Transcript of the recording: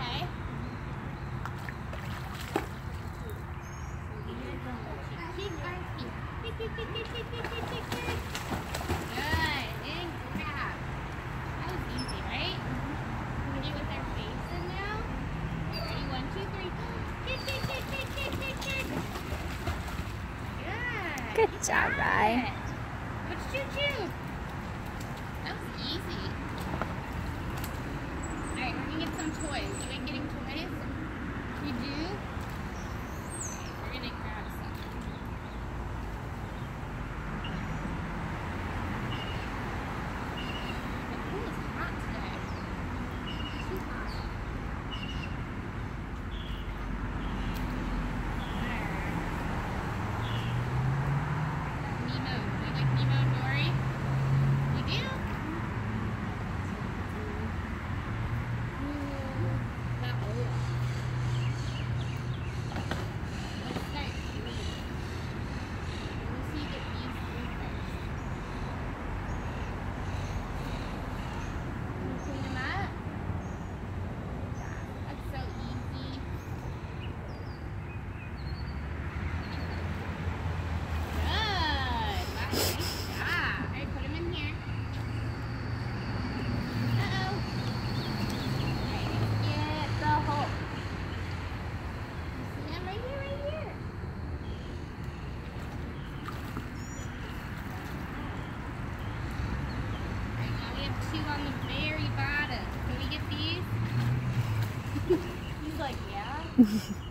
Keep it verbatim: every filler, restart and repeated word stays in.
okay? Good job, Rye. What's choo-choo? That was easy. Alright, we're gonna get some toys. You ain't getting toys? You do? Okay, we're gonna grab some. The pool is hot today. Too hot. Nemo. Do you like Nemo and Dory? You do? Not old. Let's start cleaning. Let me see you get these three first. Can you clean them up? That's so easy. Good. Wow, nice job. Alright, put them in here. Uh-oh. Alright, get the hole. You see them right here, right here. Alright, now we have two on the very bottom. Can we get these? He's like, yeah.